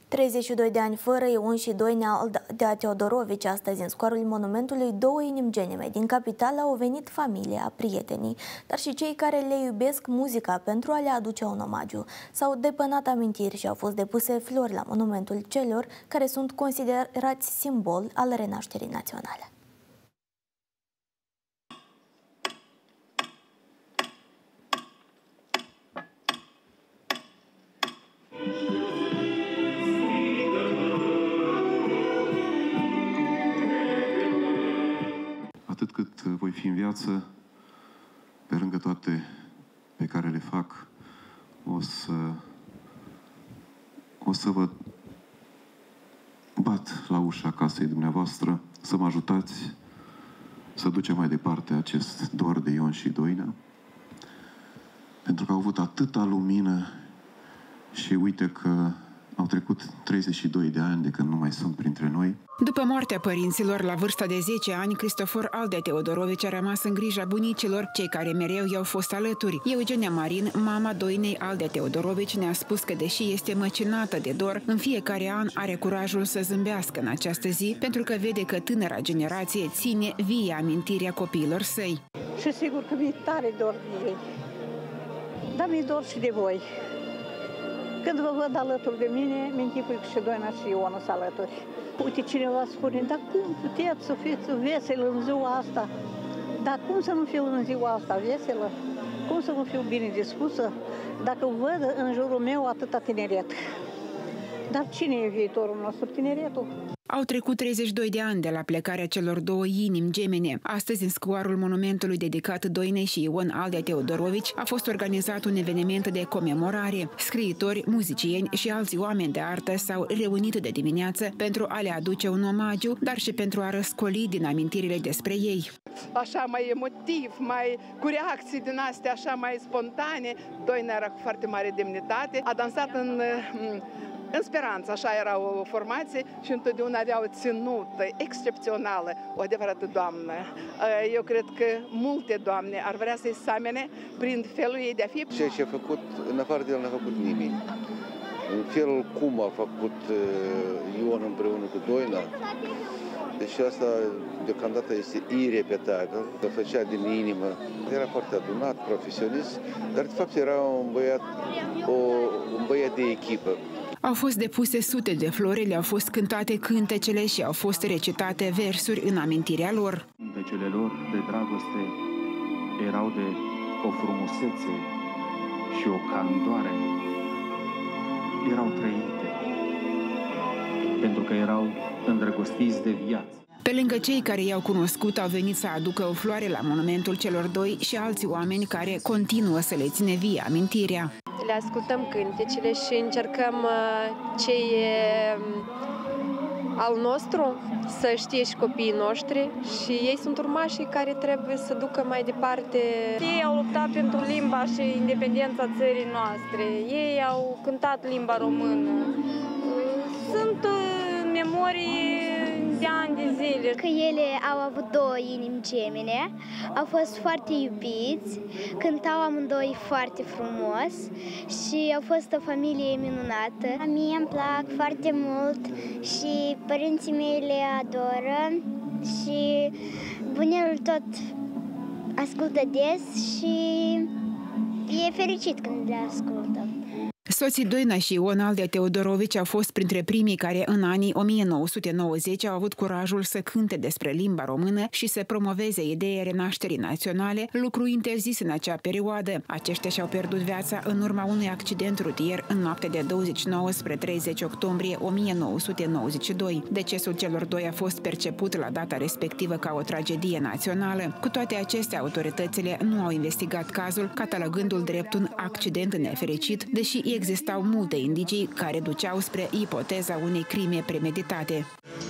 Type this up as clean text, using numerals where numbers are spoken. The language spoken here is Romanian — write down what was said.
32 de ani fără Ion și Doina Aldea Teodorovici. Astăzi, în scoarul monumentului Două Inimi Gemene din capitală, au venit familia, prietenii, dar și cei care le iubesc muzica pentru a le aduce un omagiu. S-au depănat amintiri și au fost depuse flori la monumentul celor care sunt considerați simbol al renașterii naționale. Atât cât voi fi în viață, pe lângă toate pe care le fac, o să vă bat la ușa casei dumneavoastră să mă ajutați să ducem mai departe acest dor de Ion și Doina, pentru că au avut atâta lumină și uite că au trecut 32 de ani de când nu mai sunt printre noi. După moartea părinților, la vârsta de 10 ani, Cristofor Aldea Teodorovici a rămas în grija bunicilor, cei care mereu i-au fost alături. Eugenia Marin, mama Doinei Aldea Teodorovici, ne-a spus că, deși este măcinată de dor, în fiecare an are curajul să zâmbească în această zi, pentru că vede că tânăra generație ține vie amintirea copiilor săi. Și sigur că mi-e tare dor de ei, dar mi-e dor și de voi. Când vă văd alături de mine, mi-închipui că și Doina și Ion sunt alături. Uite, cineva spune, dar cum puteți să fiți vesel în ziua asta? Dar cum să nu fiu în ziua asta veselă? Cum să nu fiu bine dispusă dacă văd în jurul meu atâta tineret? Dar cine e viitorul nostru? Tineretul. Au trecut 32 de ani de la plecarea celor două inimi gemene. Astăzi, în scoarul monumentului dedicat Doinei și Ion Aldea Teodorovici, a fost organizat un eveniment de comemorare. Scriitori, muzicieni și alți oameni de artă s-au reunit de dimineață pentru a le aduce un omagiu, dar și pentru a răscoli din amintirile despre ei. Așa mai emotiv, cu reacții din astea așa mai spontane. Doina era cu foarte mare demnitate, a dansat în speranță, așa era o formație și întotdeauna avea o ținută excepțională, o adevărată doamnă. Eu cred că multe doamne ar vrea să-i samene prin felul ei de a fi. Ceea ce a făcut, în afară de el n-a făcut nimeni. În felul cum a făcut Ion împreună cu Doina, deși asta deocamdată este irepetabil, că făcea din inimă. Era foarte adunat, profesionist, dar de fapt era un băiat de echipă. Au fost depuse sute de flori, le-au fost cântate cântecele și au fost recitate versuri în amintirea lor. Cântecele lor de dragoste erau de o frumusețe și o candoare. Erau trăite, pentru că erau îndrăgostiți de viață. Pe lângă cei care i-au cunoscut, au venit să aducă o floare la monumentul celor doi și alți oameni care continuă să le ține vie amintirea. Le ascultăm cântecele și încercăm ce e al nostru să știe și copiii noștri și ei sunt urmașii care trebuie să ducă mai departe. Ei au luptat pentru limba și independența țării noastre. Ei au cântat limba română. Sunt memorii de ani de zile. Că ele au avut două inimi gemene, au fost foarte iubiți, cântau amândoi foarte frumos și au fost o familie minunată. Mie îmi plac foarte mult și părinții mei le adoră și bunelul tot ascultă des și e fericit când le ascultă. Soții Doina și Ion Aldea Teodorovici au fost printre primii care în anii 1990 au avut curajul să cânte despre limba română și să promoveze ideea renașterii naționale, lucru interzis în acea perioadă. Aceștia și-au pierdut viața în urma unui accident rutier în noaptea de 29 spre 30 octombrie 1992. Decesul celor doi a fost perceput la data respectivă ca o tragedie națională. Cu toate acestea, autoritățile nu au investigat cazul, catalogându-l drept un accident nefericit, deși existau multe indicii care duceau spre ipoteza unei crime premeditate.